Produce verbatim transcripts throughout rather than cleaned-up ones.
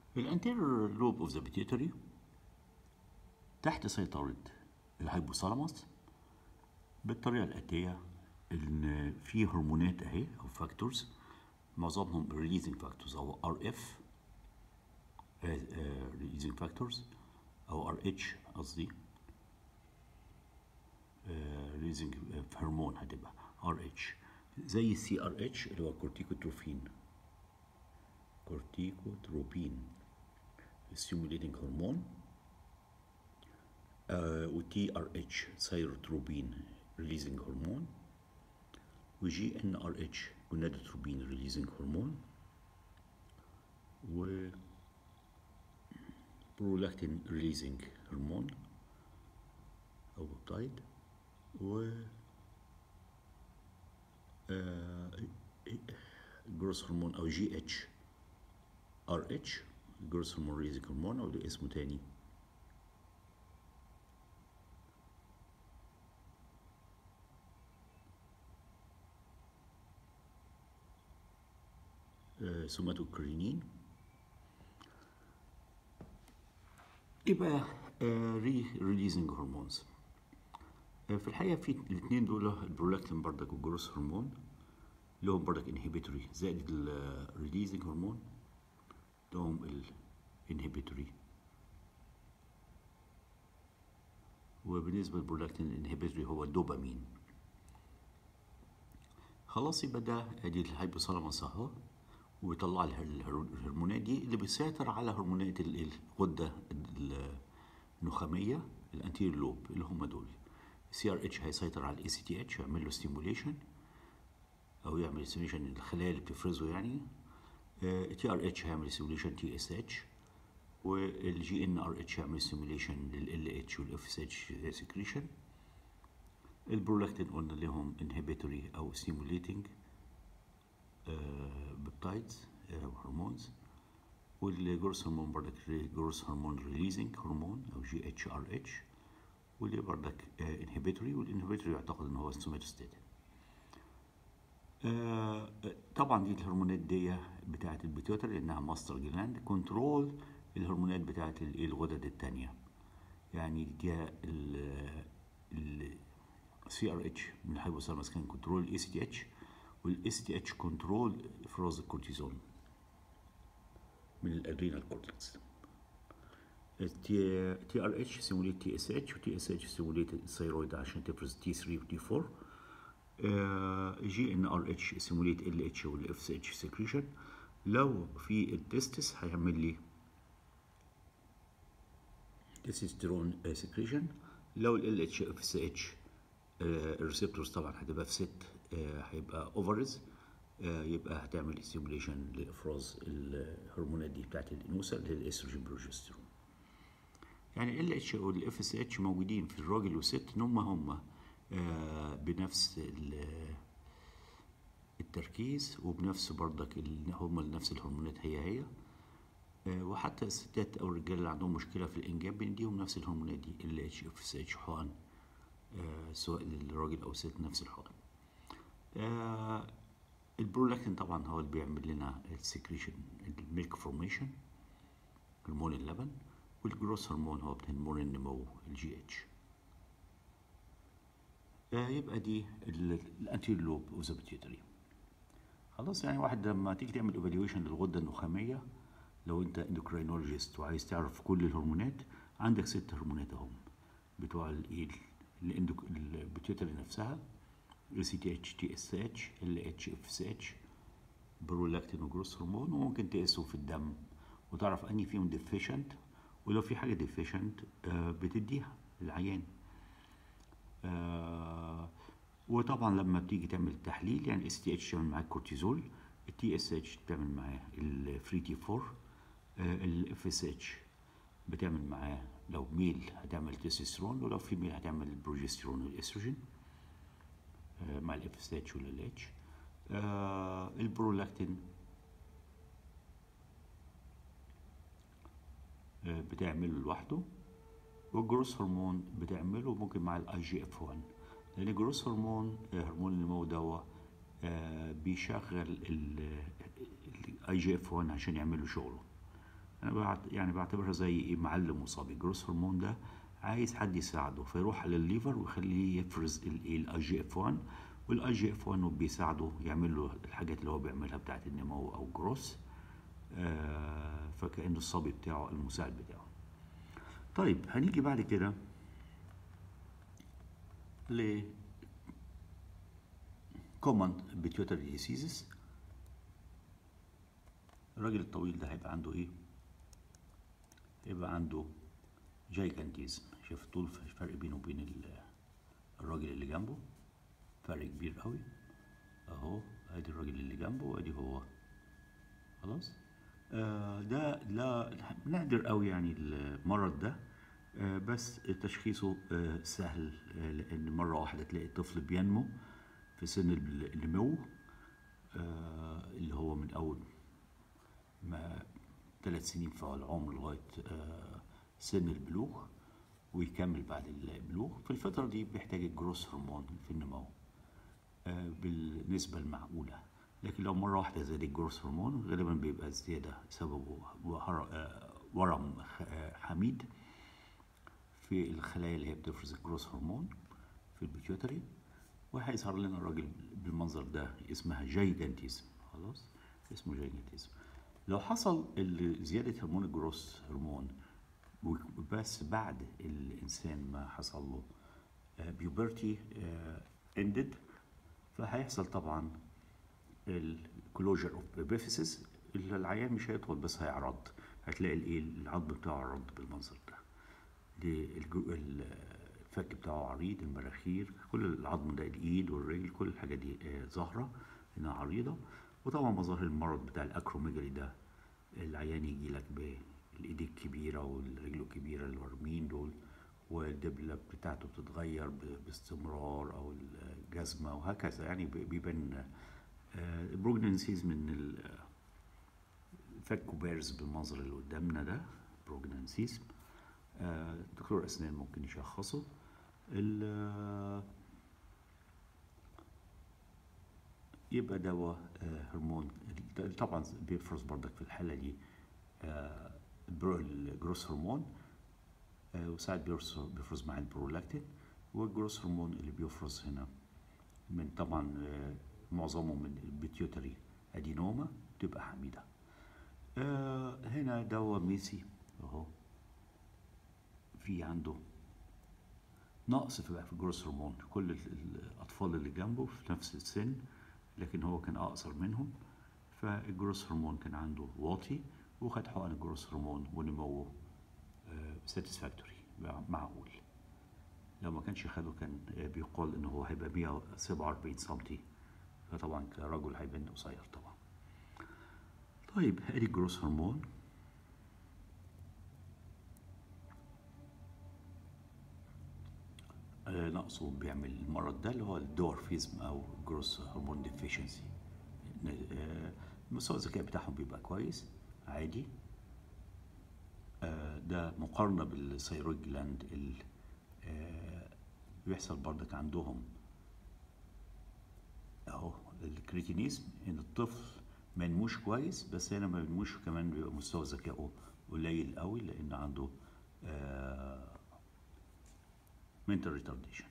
الانتيريور لوب اوف ذا بيتيوتري تحت سيطرة الهايبوثالاموس بالطريقة الآتية: إن في هرمونات أهي أو فاكتورز معظمهم releasing factors أو ار اف releasing factors أو ار اتش قصدي releasing هرمون هتبقى ار اتش زي السي ار اتش اللي هو كورتيكوتروفين كورتيكوتروبين stimulating هرمون، و تي ار اتش ثايروتروبين releasing هرمون، و جي ان ار اتش جونادوتروبين releasing هرمون، و برولاكتين releasing هرمون او بيبتايد، و جروس هرمون او جي اتش ار اتش جروس هرمون ريليزنج هرمون، او ده اسمه تاني سوماتوكرينين. يبقى ري ريليزنج هرمونز في الحقيقه في الاثنين دول البرولاكتين بردك والجروس هرمون لهم بردك انهبيتوري زائد الريليزنج هرمون لهم الانهبيتوري. وبالنسبه للبرولاكتين الانهبيتوري هو الدوبامين. خلاص يبقى ده ادي الهايبوثالاموس اهو، ويطلع الهرمونات دي اللي بيسيطر على هرمونات الغده النخاميه الانتيريور لوب اللي هم دول. سي ار اتش هيسيطر على الاي سي تي اتش ويعمل له ستيموليشن او يعمل ستيموليشن للخلايا اللي بتفرزه يعني. تي ار اتش هيعمل ستيموليشن تي اس اتش، والجي ان ار اتش هيعمل ستيموليشن لل اتش والاف اس اتش سكريشن. البرولاكتين قلنا لهم انهبيتوري او ستيموليتنج بيبتايدز او هرمونز، والجروس هرمون بردك جروس هرمون ريليزنج هرمون او جي اتش ار اتش، واللي بردك انهبيتوري، والانهبيتوري يعتقد ان هو سوماتوستاتين. آه طبعا دي الهرمونات دي بتاعه البيتيوتري لانها ماستر جلاند كنترول الهرمونات بتاعه الغدد الثانيه. يعني دي ال سي ار اتش من الهايبوثالاموس كان كنترول الاي سي تي اتش، والاي سي تي اتش كنترول افراز الكورتيزون من الادرينال كورتكس. التي تي ار اتش سيموليت تي اس اتش، وتي اس اتش سيموليت الثيرويد عشان تفرز تي ثري وتي فور. جي ان ار اتش سيموليت ال اتش والاف اس اتش سكريشن. لو في التستس هيعمل لي تستوستيرون سكريشن. لو ال اتش اف اس اتش الريسبتورز طبعا هتبقى في ست هيبقى اوفرز، يبقى هتعمل ستيموليشن لافراز الهرمونات دي بتاعت الانوثه اللي هي الاستروجين بروجسترون. يعني ال اتش والاف اس اتش موجودين في الراجل والست ان هم هم بنفس التركيز وبنفس بردك هم نفس الهرمونات هي هي. وحتى الستات او الرجال اللي عندهم مشكله في الانجاب بنديهم نفس الهرمونات دي ال اتش اف اس اتش حقن، سواء للراجل او الست نفس الحقن. البرولاكتين طبعا هو اللي بيعمل لنا السكريشن الميلك فورميشن هرمون اللبن، والجروس هرمون هو هرمون النمو الجي اتش. يبقى دي الانتيريور لوب اوف ذا بيتيوتري. خلاص يعني واحد لما تيجي تعمل ايفالويشن للغده النخاميه، لو انت اندوكرينولوجيست وعايز تعرف كل الهرمونات، عندك ست هرمونات اهم بتوع البيتيوتري نفسها: اي سي تي اتش، تي اس اتش، ال اتش اف اس اتش، برولاكتين وجروس هرمون. وممكن تقيسه في الدم وتعرف انهي فيهم ديفيشنت، ولو في حاجه ديفيشنت بتديها للعيان. آه وطبعا لما بتيجي تعمل التحليل، يعني الاس تي اتش تعمل معاه الكورتيزول، التي اس اتش بتعمل معاه الفري تي فور، الاف اس اتش بتعمل معاه لو ميل هتعمل تستوستيرون، ولو في ميل هتعمل البروجستيرون والاستروجين آه مع الاف اس اتش ولا اتش. آه البرولاكتين آه بتعمله لوحده، والجروس هرمون بتعمله ممكن مع الاي جي اف واحد، لان الجروس هرمون هرمون النمو دوا بيشغل الاي جي اف واحد عشان يعملوا شغله. انا بعت يعني بعتبرها زي ايه، معلم وصبي. الجروث هرمون ده عايز حد يساعده، فيروح على الليفر ويخليه يفرز الاي جي اف واحد، والاي جي اف واحد بيساعده يعمل له الحاجات اللي هو بيعملها بتاعت النمو او جروث. آه فكأنه الصبي بتاعه، المساعد بتاعه. طيب هنيجي بعد كده ل common pituitary diseases. الراجل الطويل ده هيبقى عنده ايه؟ هيبقى عنده جايجانتيزم. شايف طول الفرق بينه وبين الراجل اللي جنبه، فرق كبير قوي اهو. ادي الراجل اللي جنبه وادي هو. خلاص. آه ده لا نادر قوي يعني المرض ده، آه بس تشخيصه آه سهل، آه لان مره واحده تلاقي الطفل بينمو في سن النمو، آه اللي هو من اول ما ثلاث سنين في العمر لغايه آه سن البلوغ، ويكمل بعد البلوغ. في الفتره دي بيحتاج الجروث هرمون في النمو آه بالنسبه المعقوله. لكن لو مره واحده زاد الجروث هرمون غالبا بيبقى الزياده سببه ورم حميد في الخلايا اللي هي بتفرز الجروث هرمون في البيتيوتري، وهيظهر لنا الراجل بالمنظر ده، اسمها جايجانتيزم. خلاص، اسمه جايجانتيزم. لو حصل زياده هرمون الجروث هرمون بس بعد الانسان ما حصل له بيوبرتي اندد، فهيحصل طبعا الكلوجر اوف ابيفيسيس. العيان مش هيطول بس هيعرض، هتلاقي الايه العظم بتاعه عرض بالمنظر ده، الفك بتاعه عريض، المراخير، كل العظم ده، الايد والرجل، كل الحاجات دي ظاهره انها عريضه. وطبعا مظاهر المرض بتاع الاكروميجالي ده، العيان يجي لك بالايد الكبيره والرجل الكبيره الورمين دول، والدبله بتاعته بتتغير باستمرار او الجزمه وهكذا، يعني بيبان البروجنانسيز من الفك بارز بالمنظر اللي قدامنا ده، بروجنانسيز. دكتور اسنان ممكن يشخصه. يبقى دواء هرمون طبعا بيفرز بردك في الحاله دي الجروث هرمون، وساعات بيفرز مع البرولاكتين. والجروث هرمون اللي بيفرز هنا من طبعا معظمه من البيتيوتري ادينوما بتبقى حميده. هنا دواء ميسي اهو، في عنده نقص في الجروث هرمون. كل الاطفال اللي جنبه في نفس السن، لكن هو كان اقصر منهم، فالجروث هرمون كان عنده واطي، وخد حقن الجروث هرمون ونموه ساتسفاكتوري معقول. لو ما كانش خده كان بيقال ان هو هيبقى مية وسبعة وأربعين سنتي، فطبعا كرجل هيبان قصير طبعا. طيب ادي الجروث هرمون. نقصه بيعمل المرض ده اللي هو الدورفيزم او جروث هرمون ديفيشنسي. مستوى الذكاء بتاعهم بيبقى كويس عادي. ده مقارنه بالثيرويد جلاند اللي بيحصل بردك عندهم اهو الكريتينيزم، ان الطفل ما ينموش كويس، بس هنا ما ينموش كمان بيبقى مستوى ذكائه قليل قوي، لان عنده آه mental retardation.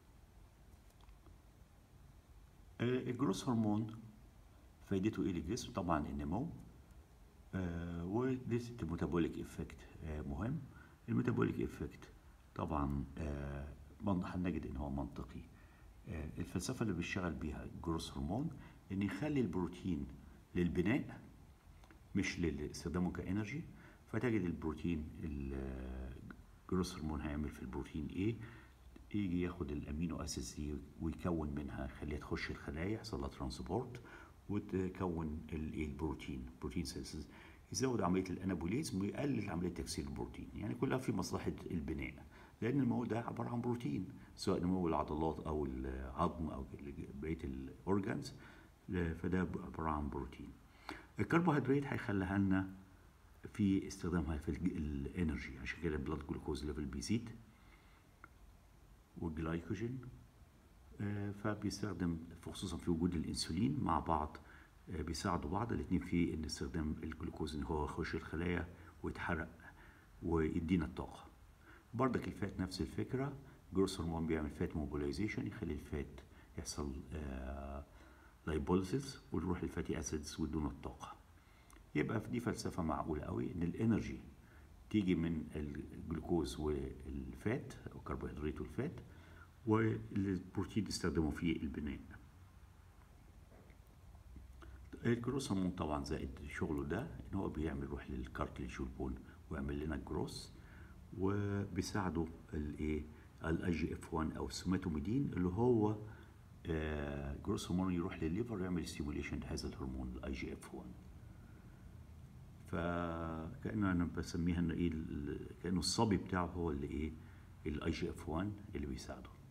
الجروث هرمون فايدته ايه للجسم؟ طبعا النمو، آه وديت الميتابوليك افكت آه مهم. الميتابوليك افكت طبعا آه هنجد ان هو منطقي. آه الفلسفه اللي بيشتغل بيها الجروث هرمون ان يخلي البروتين للبناء مش لاستخدامه كانرجي. فتجد البروتين الجروث هرمون هيعمل في البروتين ايه؟ يجي ياخد الامينو اسيدز دي ويكون منها، يخليها تخش الخلايا، يحصل لها ترانسبورت وتكون البروتين، بروتين سيلز، يزود عمليه الانابوليزم ويقلل عمليه تكسير البروتين. يعني كلها في مصلحه البناء، لان النمو ده عباره عن بروتين، سواء نمو العضلات او العظم او بقيه الاورجانز، فده عباره عن بروتين. الكربوهيدرات هيخليها لنا في استخدامها في الانرجي، عشان كده البلاد جلوكوز ليفل بيزيد والجلايكوجين، فبيستخدم خصوصا في وجود الانسولين مع بعض، بيساعدوا بعض الاثنين في ان استخدام الجلوكوز ان هو يخش الخلايا ويتحرق ويدينا الطاقه. بردك الفات نفس الفكره، جروث هرمون بيعمل فات موبيلايزيشن، يخلي الفات يحصل لايبوليسيس وتروح الفاتي اسيدز ويدونا الطاقه. يبقى دي فلسفه معقوله قوي ان الانرجي تيجي من الجلوكوز والفات او الكربوهيدرات والفات، والبروتين يستخدموا في البناء. الجروث هرمون طبعا زائد شغله ده ان هو بيعمل يروح للكارتليج والبون ويعمل لنا الجروث، وبيساعده الايه الاي جي اف واحد او السوماتوميدين اللي هو آه جروث هرمون يروح للليفر يعمل ستيموليشن لهذا الهرمون الاي جي اف واحد. فكأنه انا بسميها انه ايه كأنه الصبي بتاعه هو اللي ايه الاي جي اف واحد اللي بيساعده.